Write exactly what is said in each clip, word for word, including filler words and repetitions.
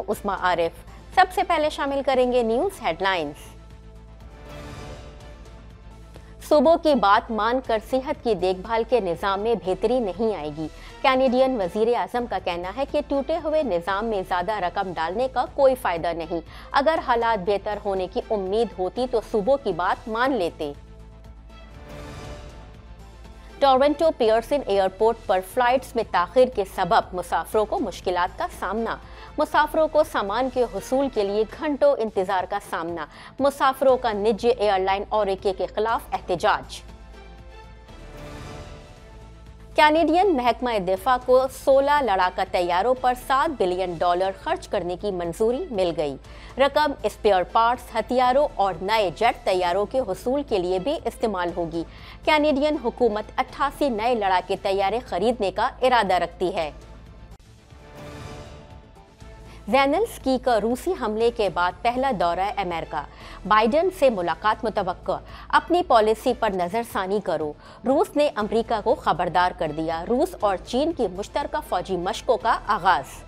उस्मा आरिफ। सबसे पहले शामिल करेंगे न्यूज़ हेडलाइंस। सूबों की बात मानकर सेहत की देखभाल के निज़ाम में बेहतरी नहीं आएगी। कैनेडियन वजीर आज़म का कहना है कि टूटे हुए निज़ाम में ज़्यादा रकम डालने का कोई फ़ायदा नहीं। अगर हालात बेहतर होने की उम्मीद होती तो सूबों की बात मान लेते। टोरंटो पियर्सन एयरपोर्ट पर फ्लाइट्स में ताखिर के सबब मुसाफिरों को मुश्किलात का सामना। मुसाफिरों को सामान के हुसूल के लिए घंटों इंतजार का सामना। मुसाफिरों का निजी एयरलाइन ऑरिके के खिलाफ एहतजाज। कैनेडियन महकमा दिफा को सोलह लड़ाका तैयारों पर सात बिलियन डॉलर खर्च करने की मंजूरी मिल गई। रकम स्पेयर पार्ट्स, हथियारों और नए जेट तैयारों के हुसूल के लिए भी इस्तेमाल होगी। कैनेडियन हुकूमत अट्ठासी नए लड़ाके तैयारे खरीदने का इरादा रखती है। ज़ेलेंस्की का रूसी हमले के बाद पहला दौरा अमेरिका। बाइडेन से मुलाकात मुतवक्को। अपनी पॉलिसी पर नजरसानी करो। रूस ने अमेरिका को खबरदार कर दिया। रूस और चीन की मुश्तरका फौजी मशकों का आगाज।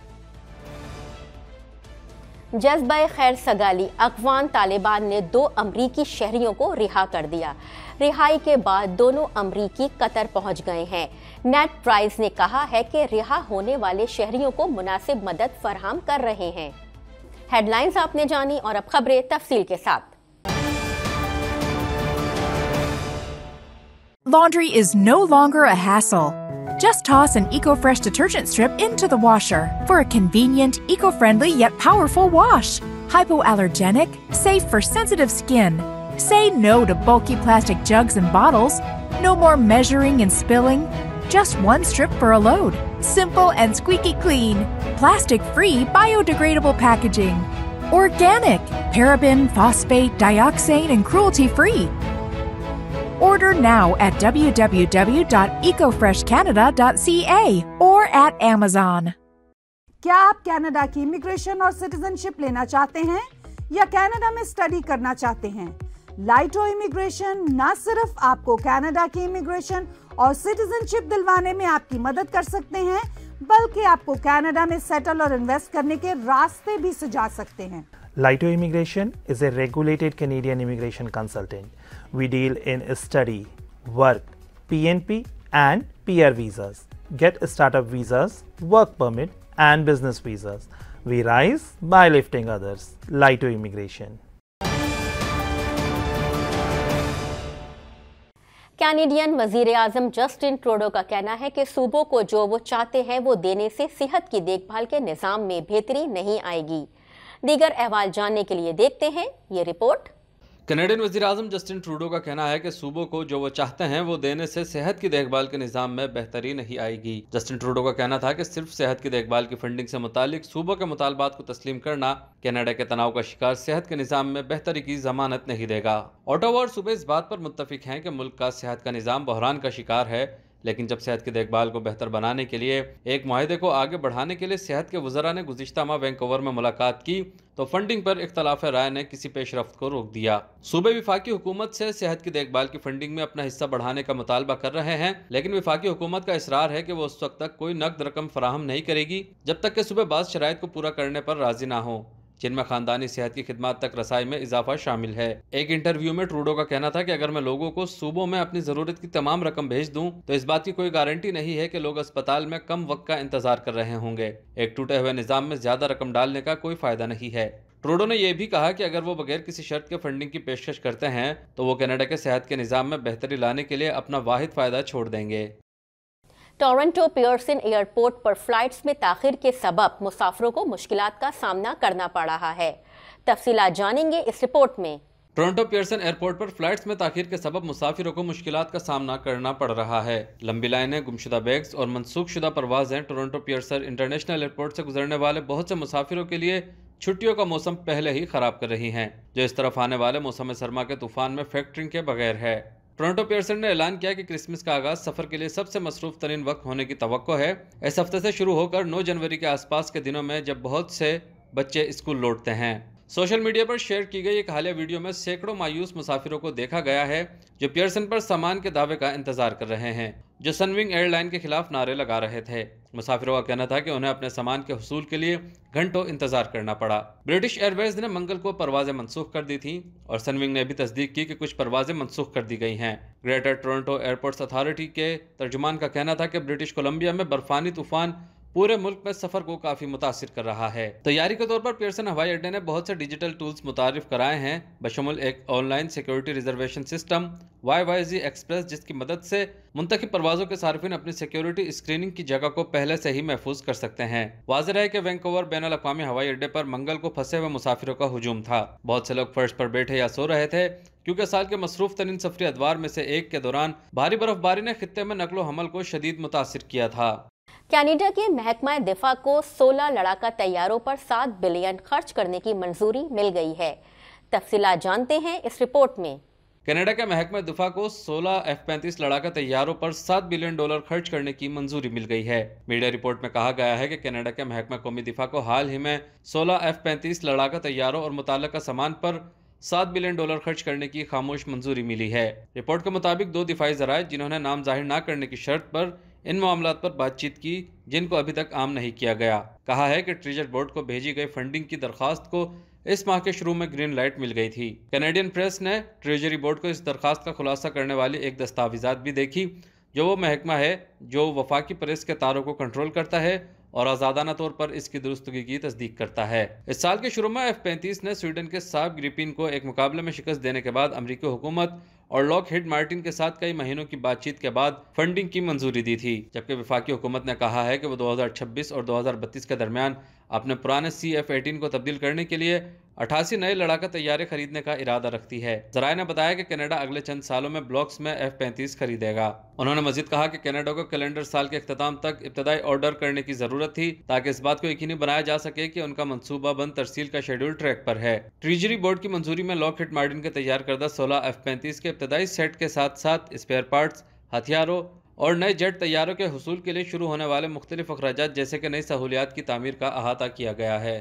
जज्बा खैर सगाली। अफगान तालिबान ने दो अमरीकी शहरियों को रिहा कर दिया। रिहाई के बाद दोनों अमरीकी कतर पहुंच गए हैं। नेट प्राइस ने कहा है कि रिहा होने वाले शहरियों को मुनासिब मदद फराहम कर रहे हैं। हेडलाइंस आपने जानी और अब खबरें तफसील के साथ। Laundry is no longer a hassle. Just toss an EcoFresh detergent strip into the washer for a convenient, eco-friendly yet powerful wash. Hypoallergenic, safe for sensitive skin. Say no to bulky plastic jugs and bottles. No more measuring and spilling. Just one strip for a load. Simple and squeaky clean. Plastic-free, biodegradable packaging. Organic, paraben, phosphate, dioxane, and cruelty-free. Order now at w w w dot eco fresh canada dot c a or at Amazon. क्या आप Canada की immigration और citizenship लेना चाहते हैं या Canada में study करना चाहते हैं? लाइटो इमिग्रेशन न सिर्फ आपको कनाडा की इमिग्रेशन और सिटीजनशिप दिलवाने में आपकी मदद कर सकते हैं, बल्कि आपको कनाडा में सेटल और इन्वेस्ट करने के रास्ते भी सुझा सकते हैं। Laito Immigration is a regulated Canadian immigration consultant. We deal in study, work, P N P and P R visas. Get startup visas, work permit and business visas. We rise by lifting others. Laito Immigration. Canadian वजीर आज़म Justin Trudeau का कहना है कि सूबों को जो वो चाहते हैं वो देने से सेहत की देखभाल के निज़ाम में बेहतरी नहीं आएगी। दीगर अहवाल जानने के लिए देखते हैं ये रिपोर्ट। कैनेडियन वज़ीर आज़म जस्टिन ट्रूडो का कहना है कि सूबों को जो वो चाहते हैं वो देने से सेहत की देखभाल के निज़ाम में बेहतरी नहीं आएगी। जस्टिन ट्रूडो का कहना था कि सिर्फ सेहत की देखभाल की फंडिंग से मुतालिक सूबों के मुतालबात को तस्लीम करना कनाडा के तनाव का शिकार सेहत के निज़ाम में बेहतरी की जमानत नहीं देगा। ओटावा और सूबे इस बात पर मुत्तफिक हैं कि मुल्क का सेहत का निज़ाम बहरान का शिकार है, लेकिन जब सेहत की देखभाल को बेहतर बनाने के लिए एक मुआहदे को आगे बढ़ाने के लिए सेहत के वज़रा ने गुज़िश्ता माह वैंकूवर में मुलाकात की तो फंडिंग पर इख्तलाफ राय ने किसी पेशरफ्त को रोक दिया। सूबे विफाकी हुकूमत से सेहत की देखभाल की फंडिंग में अपना हिस्सा बढ़ाने का मुतालबा कर रहे हैं, लेकिन विफाकी हुकूमत का इसरार है कि वो उस वक्त तक कोई नकद रकम फराहम नहीं करेगी जब तक कि सूबे बाज़ शराइत को पूरा करने पर राजी ना हो, जिनमें खानदानी सेहत की खिदमत तक रसाई में इजाफा शामिल है। एक इंटरव्यू में ट्रूडो का कहना था कि अगर मैं लोगों को सूबों में अपनी जरूरत की तमाम रकम भेज दूं तो इस बात की कोई गारंटी नहीं है कि लोग अस्पताल में कम वक्त का इंतजार कर रहे होंगे। एक टूटे हुए निजाम में ज्यादा रकम डालने का कोई फायदा नहीं है। ट्रूडो ने यह भी कहा कि अगर वो बगैर किसी शर्त के फंडिंग की पेशकश करते हैं तो वो कनाडा के सेहत के निजाम में बेहतरी लाने के लिए अपना वाहिद फायदा छोड़ देंगे। टोरंटो पियर्सन एयरपोर्ट पर फ्लाइट्स में ताखिर के सबब मुसाफिरों को मुश्किलात का सामना करना पड़ रहा है। तफसीलात जानेंगे इस रिपोर्ट में। टोरंटो पियर्सन एयरपोर्ट पर फ्लाइट्स में ताखिर के सबब मुसाफिरों को मुश्किलात का सामना करना पड़ रहा है। लंबी लाइनें, गुमशुदा बैग्स और मनसूख शुदा परवाजें टोरंटो पियर्सन इंटरनेशनल एयरपोर्ट से गुजरने वाले बहुत से मुसाफिरों के लिए छुट्टियों का मौसम पहले ही खराब कर रही हैं, जो इस तरफ आने वाले मौसम सरमा के तूफान में फैक्टरिंग के बगैर है। टोरंटो पियर्सन ने ऐलान किया कि क्रिसमस का आगाज सफर के लिए सबसे मसरूफ तरीन वक्त होने की तवक्को है। इस हफ्ते से शुरू होकर नौ जनवरी के आसपास के दिनों में जब बहुत से बच्चे स्कूल लौटते हैं। सोशल मीडिया पर शेयर की गई एक हालिया वीडियो में सैकड़ों मायूस मुसाफिरों को देखा गया है जो पियर्सन पर सामान के दावे का इंतजार कर रहे हैं, जो सनविंग एयरलाइन के खिलाफ नारे लगा रहे थे। मुसाफिरों का कहना था कि उन्हें अपने सामान के हुसूल के लिए घंटों इंतजार करना पड़ा। ब्रिटिश एयरवेज ने मंगल को परवाजें मनसूख कर दी थी और सनविंग ने भी तस्दीक की कि कुछ परवाजें मनसूख कर दी गई हैं। ग्रेटर टोरंटो एयरपोर्ट्स अथॉरिटी के तर्जुमान का कहना था कि ब्रिटिश कोलंबिया में बर्फानी तूफान पूरे मुल्क में सफर को काफी मुतासिर कर रहा है। तैयारी के तौर पर पियर्सन हवाई अड्डे ने बहुत से डिजिटल टूल्स मुतारिफ कराए हैं, बशमुल एक online security reservation system Y Y G Express, जिसकी मदद से मुंतखब परवाजों के सार्फिन अपनी सिक्योरिटी स्क्रीनिंग की जगह को पहले से ही महफूज कर सकते हैं। वाज़ेह है कि वैंकूवर बैनुल अक़वामी हवाई अड्डे पर मंगल को फंसे हुए मुसाफिरों का हुजूम था। बहुत से लोग फर्श पर बैठे या सो रहे थे क्योंकि साल के मसरूफ तरीन सफरी अदवार में से एक के दौरान भारी बर्फबारी ने खित्ते में नकलो हमल को शदीद मुतासिर किया था। कनाडा के महकमा दिफा को सोलह लड़ाका तैयारों पर सात बिलियन खर्च करने की मंजूरी मिल गई है। तफसीलात जानते हैं इस रिपोर्ट में। कनाडा के महकमा दिफा को सोलह एफ पैंतीस लड़ाका तैयारों पर सात बिलियन डॉलर खर्च करने की मंजूरी मिल गई है। मीडिया रिपोर्ट में कहा गया है कि कनाडा के महकमा कौमी दिफा को हाल ही में सोलह एफ पैंतीस लड़ाका तैयारों और मुताल्लिका सामान पर सात बिलियन डॉलर खर्च करने की खामोश मंजूरी मिली है। रिपोर्ट के मुताबिक दो दिफाई जराए जिन्होंने नाम जाहिर न करने की शर्त पर इन मामलात पर बातचीत की, जिनको अभी तक आम नहीं किया गया, कहा है कि ट्रेजर बोर्ड को भेजी गई फंडिंग की दरखास्त को इस माह के शुरू में ग्रीन लाइट मिल गई थी। कैनेडियन प्रेस ने ट्रेजरी बोर्ड को इस दरखास्त का खुलासा करने वाली एक दस्तावेजात भी देखी, जो वो महकमा है जो वफाकी प्रेस के तारों को कंट्रोल करता है और आज़ादाना तौर पर इसकी दुरुस्तगी की तस्दीक करता है। इस साल के शुरू में एफ पैंतीस ने स्वीडन के साब ग्रिपिन को एक मुकाबले में शिकस्त देने के बाद अमेरिकी हुकूमत और लॉकहीड मार्टिन के साथ कई महीनों की बातचीत के बाद फंडिंग की मंजूरी दी थी, जबकि वफाकी हुकूमत ने कहा है कि वो दो हज़ार छब्बीस और दो हज़ार बत्तीस के दरमियान अपने पुराने सी एफ एटीन को तब्दील करने के लिए अठासी नए लड़ाका तैयारे खरीदने का इरादा रखती है। जराये ने बताया कि कनाडा अगले चंद सालों में ब्लॉक्स में एफ पैंतीस खरीदेगा। उन्होंने मजीद कहा कि कनाडा को कैलेंडर साल के अख्ताम तक इब्तदाई ऑर्डर करने की जरूरत थी ताकि इस बात को यकीनी बनाया जा सके कि उनका मनसूबा बंद तरसील का शेड्यूल ट्रैक पर है। ट्रेजरी बोर्ड की मंजूरी में लॉकहीड मार्टिन के तैयार करदा सोलह एफ पैंतीस के इब्तदाई सेट के साथ साथ स्पेयर पार्ट्स, हथियारों और नए जेट तैयारों के हुसूल के लिए शुरू होने वाले मुख्तलिफ अखराजात जैसे कि नई सहूलियात की तामीर का अहाता किया गया है।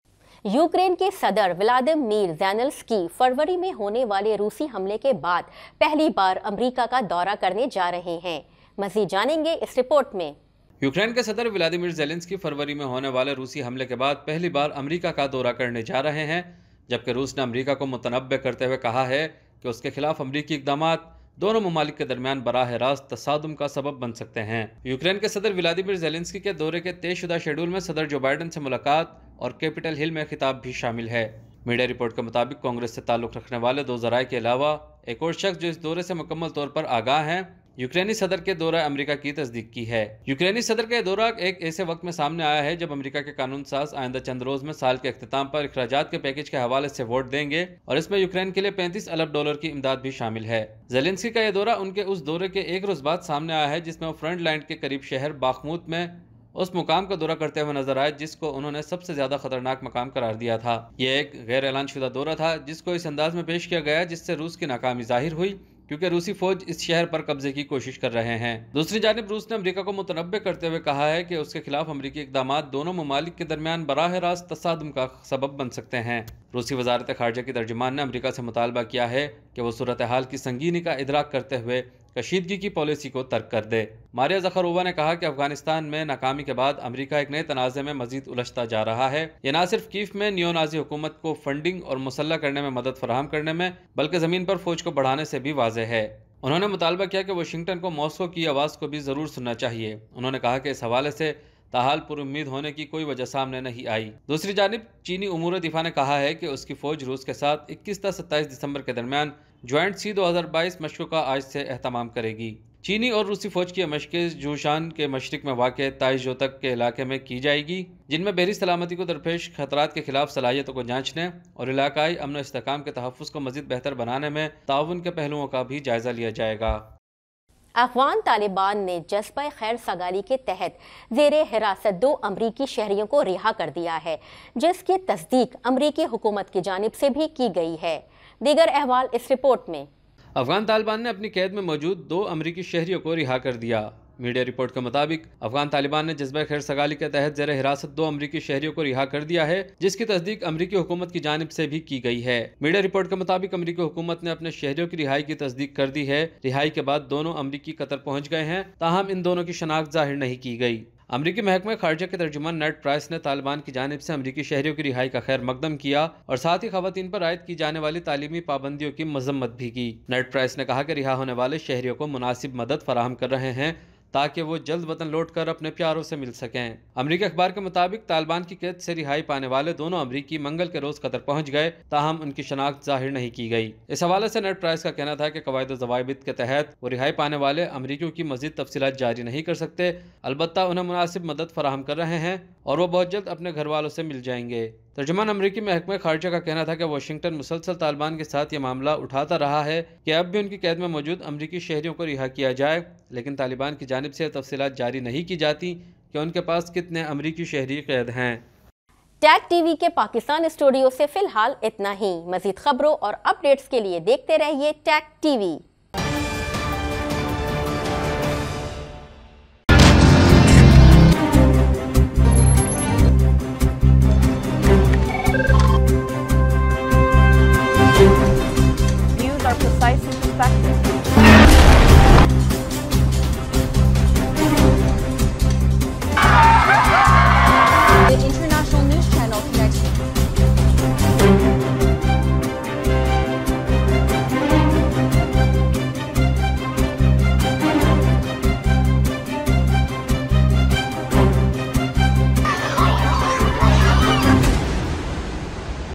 यूक्रेन के सदर व्लादिमीर ज़ेलेंस्की फरवरी में होने वाले रूसी हमले के बाद पहली बार अमेरिका का दौरा करने जा रहे हैं। मज़ीद जानेंगे इस रिपोर्ट में। यूक्रेन के सदर व्लादिमीर ज़ेलेंस्की फरवरी में होने वाले रूसी हमले के बाद पहली बार अमेरिका का दौरा करने जा रहे हैं, जबकि रूस ने अमेरिका को मुतनब्बे करते हुए कहा है कि उसके खिलाफ अमेरिकी इक़दामात दोनों ममालिक के दरमियान बराह रास्त तसादुम का सबब बन सकते हैं। यूक्रेन के सदर व्लादिमीर ज़ेलेंस्की के दौरे के तयशुदा शेड्यूल में सदर जो बाइडन से मुलाकात और कैपिटल हिल में खिताब भी शामिल है। मीडिया रिपोर्ट के मुताबिक कांग्रेस से ताल्लुक रखने वाले दो जराये के अलावा एक और शख्स जो इस दौरे से मुकम्मल तौर पर आगाह हैं, यूक्रेनी सदर के दौरा अमेरिका की तस्दीक की है। यूक्रेनी सदर का दौरा एक ऐसे वक्त में सामने आया है जब अमेरिका के कानून साज आइंदा चंद रोज में साल के अख्ताम पर अखराजात के पैकेज के हवाले से वोट देंगे और इसमें यूक्रेन के लिए पैंतीस अरब डॉलर की इमदाद भी शामिल है। ज़ेलेंस्की का यह दौरा उनके उस दौरे के एक रोज बाद सामने आया है जिसमें वो फ्रंट लाइन के करीब शहर बाखमुत में उस मुकाम का दौरा करते हुए नजर आए जिसको उन्होंने सबसे ज्यादा खतरनाक मकाम करार दिया था। यह एक गैर ऐलान शुदा दौरा था जिसको इस अंदाज में पेश किया गया जिससे रूस की नाकामी जाहिर हुई, क्योंकि रूसी फौज इस शहर पर कब्जे की कोशिश कर रहे हैं। दूसरी जानिब रूस ने अमेरिका को मुतनब्बे करते हुए कहा है कि उसके खिलाफ अमेरिकी इक़दामात दोनों ममालिक के दरमियान बराह रास्त तसादुम का सबब बन सकते हैं। रूसी वजारत खारजा की तर्जुमान ने अमेरिका से मुतालबा किया है कि वो सूरत हाल की संगीनी का इदराक करते हुए कशीदगी की पॉलिसी को तर्क कर दे। मारिया ज़खरोवा ने कहा कि अफगानिस्तान में नाकामी के बाद अमेरिका एक नए तनाज़े में मजीद उलझता जा रहा है। ये न सिर्फ कीफ में नियो नाजी हुकूमत को फंडिंग और मुसल्ला करने में मदद फराहम करने में बल्कि ज़मीन पर फौज को बढ़ाने से भी वाज़ेह है। उन्होंने मुतालबा किया कि वाशिंगटन को मॉस्को की आवाज़ को भी ज़रूर सुनना चाहिए। उन्होंने कहा कि इस हवाले से ताहाल पुरुम्मीद होने की कोई वजह सामने नहीं आई। दूसरी जानिब चीनी उमूर दिफा ने कहा है कि उसकी फौज रूस के साथ इक्कीस से सत्ताईस दिसंबर के दरमियान ज्वाइंट सी दो हज़ार बाईस मशकों का आज से एहतमाम करेगी। चीनी और रूसी फौज की मशकें जूशान के मशरिक में वाक़ ताइजो तक के इलाके में की जाएगी, जिनमें बहरी सलामती को दरपेश खतरात के खिलाफ सलाहियतों को जांचने और इलाकाई अमन इस्तेहकाम के तहफ़्फ़ुज़ को मज़ीद बेहतर बनाने में ताउन के पहलुओं का भी जायज़ा लिया जाएगा। अफ़गान तालिबान ने जज़्बा खैर सगाली के तहत ज़ेरे हिरासत दो अमरीकी शहरियों को रिहा कर दिया है, जिसकी तस्दीक अमरीकी हुकूमत की जानिब से भी की गई है। दीगर अहवाल इस रिपोर्ट में। अफगान तालिबान ने अपनी कैद में मौजूद दो अमरीकी शहरियों को रिहा कर दिया। मीडिया रिपोर्ट के मुताबिक अफगान तालिबान ने जज्बा खैर सगाली के तहत जेर हिरासत दो अमरीकी शहरियों को रिहा कर दिया है, जिसकी तस्दीक अमरीकी हुकूमत की जानिब से भी की गई है। मीडिया रिपोर्ट के मुताबिक अमरीकी हुकूमत ने अपने शहरियों की रिहाई की तस्दीक कर दी है। रिहाई के बाद दोनों अमरीकी कतर पहुंच गए हैं, ताहम इन दोनों की शनाख्त जाहिर नहीं की गई। अमरीकी महकमे खारजा के तर्जुमान नेड प्राइस ने तालिबान की जानिब से अमरीकी शहरियों की रिहाई का खैर मकदम किया और साथ ही खवातीन पर आयद की जाने वाली तालीमी पाबंदियों की मजम्मत भी की। नेड प्राइस ने कहा कि रिहा होने वाले शहरियों को मुनासिब मदद फराहम कर रहे हैं ताकि वो जल्द वतन लौट कर अपने प्यारों से मिल सकें। अमरीकी अखबार के मुताबिक तालिबान की कैद से रिहाई पाने वाले दोनों अमरीकी मंगल के रोज कतर पहुंच गए, ताहम उनकी शनाख्त जाहिर नहीं की गई। इस हवाले से नेड प्राइस का कहना था कि कवायद व ज़वाबित के तहत वो रिहाई पाने वाले अमरीकियों की मजीद तफसीलात जारी नहीं कर सकते, अलबत्ता उन्हें मुनासिब मदद फराहम कर रहे हैं और वो बहुत जल्द अपने घर वालों से मिल जाएंगे। तर्जुमान अमरीकी महकमे खारजा का कहना था कि वाशिंगटन मुसलसल तालिबान के साथ ये मामला उठाता रहा है कि अब भी उनकी कैद में मौजूद अमरीकी शहरियों को रिहा किया जाए, लेकिन तालिबान की जानिब से तफसीलात जारी नहीं की जाती कि उनके पास कितने अमरीकी शहरी कैद हैं। टैग टीवी के पाकिस्तान स्टूडियो से फिलहाल इतना ही। मजीद खबरों और अपडेट्स के लिए देखते रहिए टैग टीवी।